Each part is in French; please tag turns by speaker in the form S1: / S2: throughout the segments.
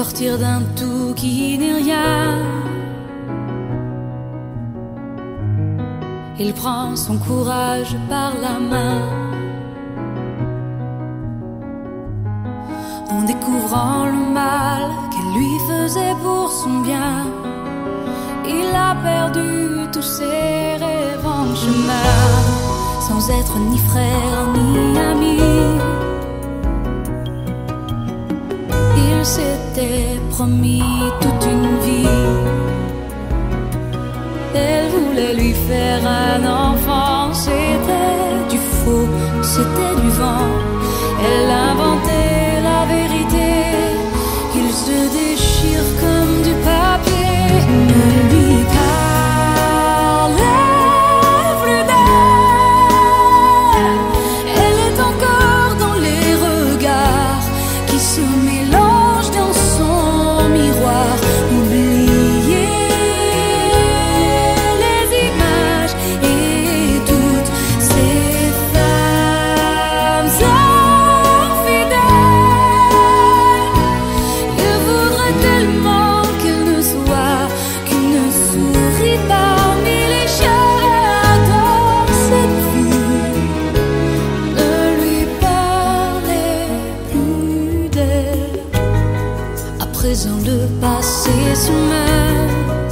S1: sortir d'un tout qui n'est rien. Il prend son courage par la main, en découvrant le mal qu'elle lui faisait pour son bien. Il a perdu tous ses rêves en chemin, sans être ni frère ni ami. Il s'était promis toute une vie. Elle voulait lui faire un enfant. C'était du faux, c'était du vent. Elle inventait la vérité. Il se déchire comme du papier. Ne lui parlez plus d'elle. Elle est encore dans les regards qui se mélangent dans son miroir. Oubliez les images et toutes ces femmes infidèles. Il voudrait tellement qu'elle ne soit qu'une souris parmi les chats dans cette vie. Ne lui parlez plus d'elle. À présent le passé se meurt,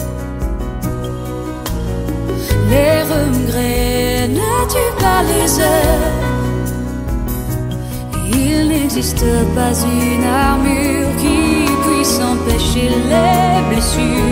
S1: les regrets ne tuent pas les heures. Il n'existe pas une armure qui puisse empêcher les blessures.